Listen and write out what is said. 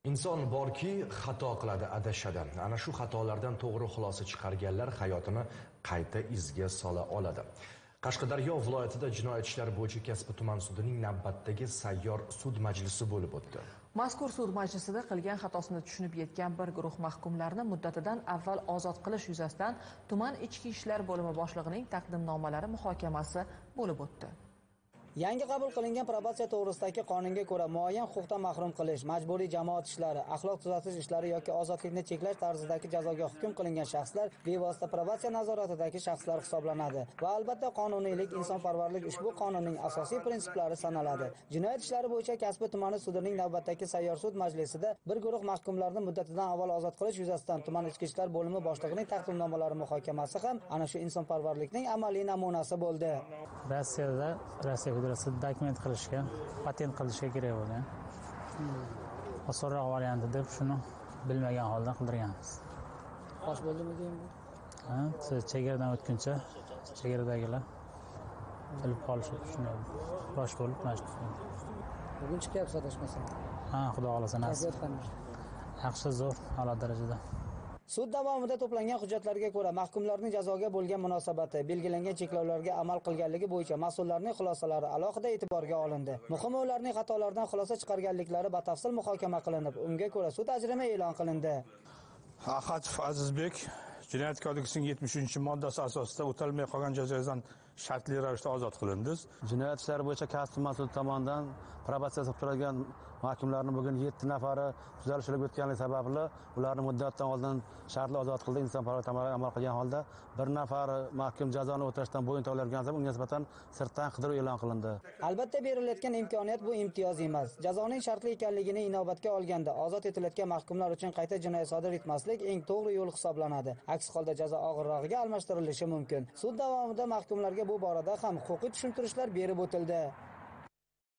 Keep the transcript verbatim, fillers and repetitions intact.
Inson borki, xato qiladi, adashadi. Ana shu xatolardan to'g'ri xulosa chiqarganlar hayotini qayta izga sola oladi. Qashqadaryo viloyatida jinoyat ishlari bo'yicha Kasbi tuman sudining navbatdagi sayyor sud majlisi bo'lib o'tdi. Mazkur sud majlisida qilgan xatosini tushunib yetgan bir guruh mahkumlarni muddatidan avval ozod qilish yuzasidan tuman ichki ishlar bo'limi boshlig'ining taqdimnomalari muhokamasi bo'lib o'tdi. Yangi qabul qilingan probatsiya to'g'risidagi qonunga ko'ra muayyan huquqdan mahrum qilish, majburiy jamoat ishlari, axloq tuzatish ishlari yoki ozodlikni cheklash tarzidagi jazoga hukm qilingan shaxslar bevosita probatsiya nazoratidagi shaxslar hisoblanadi va albatta qonuniylik, insonparvarlik ushbu qonunning asosiy prinsiplari sanaladi. Jinoyat ishlari bo'yicha Kasbi tumani sudining navbatdagi sayyor sud majlisida bir guruh mahkumlarni muddatidan avval ozod qilish yuzasidan tuman ichki ishlar bo'limi boshlig'ining taqdimnomalari muhokamasi ham ana shu insonparvarlikning amaliy namunasi bo'ldi. Rossiyada Rossiya Federatsiyada dokument qilishga, patent qilishga kerak bo'lgan. Osonroq varianti deb shuni bilmagan holda qildirganmiz. Xo'sh bo'ldimi keyin bu? Ha, chegaradan o'tguncha chegaradagilar bilib qolishi uchun bosh bo'lib majbur. Bugun chiqyapsiz adashmasam. Ha, xudo xolasa nasib. Yaxshi, zo'r, a'lo darajada. Sud davomida to'plangan hujjatlarga ko'ra mahkumlarning jazoga bo'lgan munosabati, belgilangan cheklovlarga amal qilganligi bo'yicha mas'ullarning xulosalari alohida e'tiborga olindi. Muhimi ularning xatolaridan xulosa chiqarganliklari batafsil muhokama qilinib, unga ko'ra sud ajrimi e'lon qilindi. Axatov Azizbek Jinoyat kodeksining yetmish uchinchi moddasi asosida o'talmay qolgan jazodan shartli ravishda ozod qilindingiz. Jinoyat ishlari bo'yicha Kasbi mas'ul tomonidan probatsiyada turadigan mahkumlarning bugun yetti nafari tuzalishib o'tganligi sababli ularni muddatdan oldin shartli ozod qildi. Insonparvarlik tamoyillariga amal qilgan holda bir nafari mahkum jazoni o'tirishdan bo'yin tovlagan sabab unga nisbatan sirtdan qidiruv e'lon qilindi. Albatta berilayotgan imkoniyat bu imtiyoz emas. Jazoning shartli ekanligini inobatga olganda ozod etilayotgan mahkumlar uchun qayta jinoyat sodir etmaslik eng to'g'ri yo'l hisoblanadi. Aks holda jazo og'irrog'iga almashtirilishi mumkin. Sud davomida mahkumlarga bu borada ham huquqiy tushuntirishlar berib o'tildi.